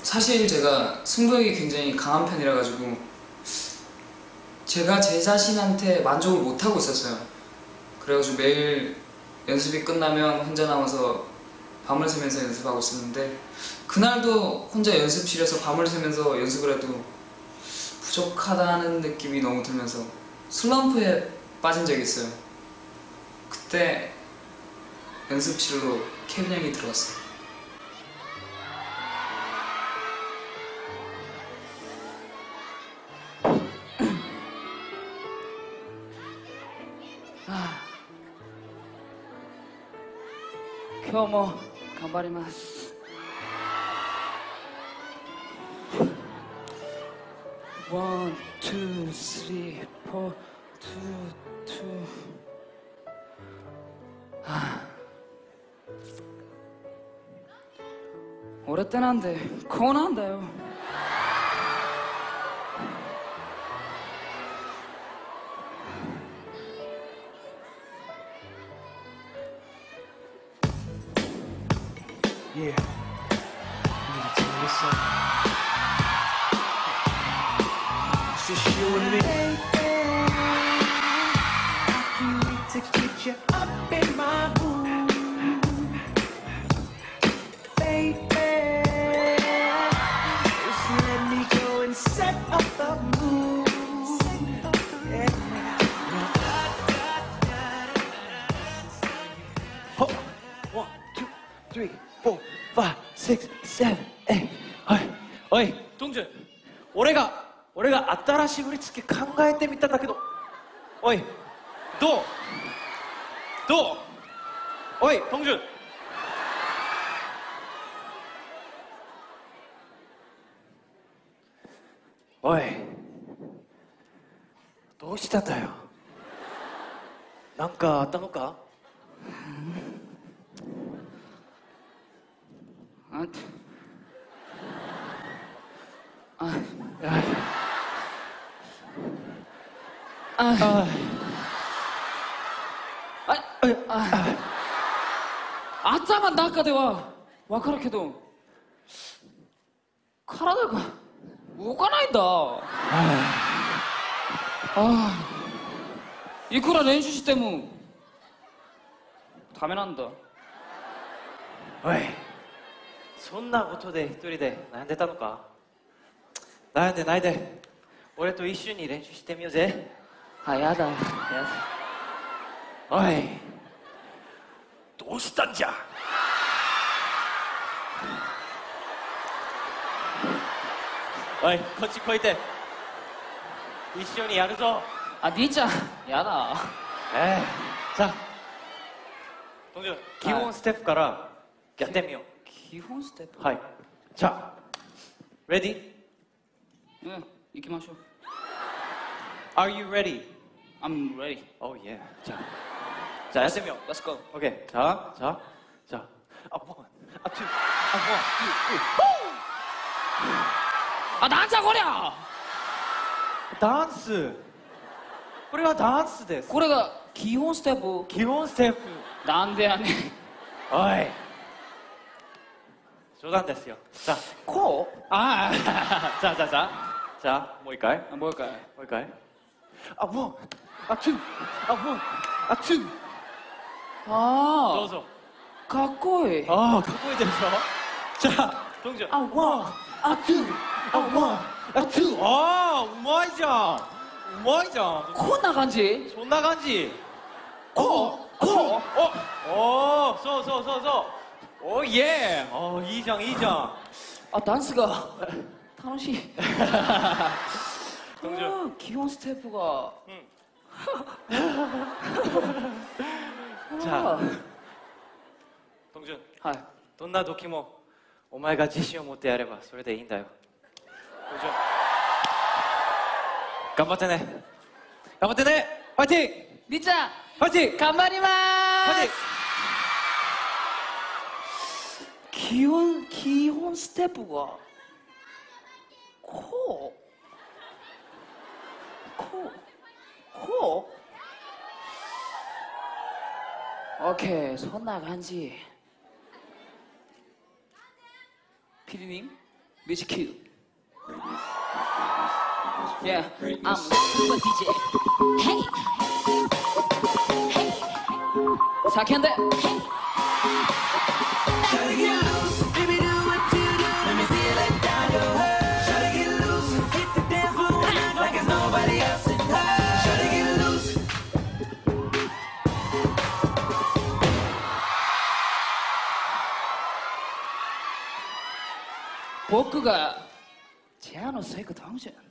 사실 제가 승부욕이 굉장히 강한 편이라 가지고 제가 제 자신한테 만족을 못하고 있었어요. 그래가지고 매일 연습이 끝나면 혼자 나와서 밤을 새면서 연습하고 있었는데, 그날도 혼자 연습실에서 밤을 새면서 연습을 해도 부족하다는 느낌이 너무 들면서 슬럼프에 빠진 적이 있어요. 그때 연습실로 케빈 형이 들어왔어요. 今日も頑張ります。One, two, three, four, two. 俺ってなんでこうなんだよ。 Yeah, I need to tell you something. It's just you and me. I can't wait to get you up in my room, baby. Just let me go and set up the mood. Yeah. Oh, 1, 2, 3, 4, 5, 6, 7, 8. おい、トンジュン、俺が新しい振り付け考えてみたんだけど、おい、どうおい、トンジュン。おい、どうしたんだよ。なんかあったのか？ 頭の中では分かるけど体が動かないんだ。いくら練習してもダメなんだ。 おい、そんなことで一人で悩んでたのか？悩んでないで、俺と一緒に練習してみようぜ。 やだ。 おい、どうしたんじゃ？おい、こっち来いて。一緒にやるぞ。 兄ちゃん、やだ。 さあ、トンジュン、基本ステップからやってみよう。 基本ステップ。 はい。じゃあ、レディ？ 行きましょう。 Are you ready? I'm ready. Oh yeah. じゃあやってみよう。 Let's go. OK。じゃあ、1、2、1、2、 なんじゃこりゃ。 ダンス。これはダンスです。 これが基本ステップ。 基本ステップ。 なんでやねん。 おい。冗談ですよ。さあ、 こう？ じゃあ、もう一回。 もう一回。 1、2。どうぞ。 かっこいい。 かっこいいでしょ。じゃあ、トンジュン。1、2。うまいじゃん。 こんな感じ？ そんな感じ。そう。イエー。いいじゃん。 ダンスが楽しい。 トンジュン、 基本ステップが。 じゃあ、トンジュン、どんな時もお前が自信を持ってやればそれでいいんだよ。トンジュン、頑張ってね。ファイティング。 りちゃん、 ファイティング。 頑張りまーす。基本ステップがこう。オッケー、そんな感じ。ピリリン 뮤직 큐. Yeah, I'm super DJ. Hey, hey, 사캔데. 복구가 제안을 세고 당신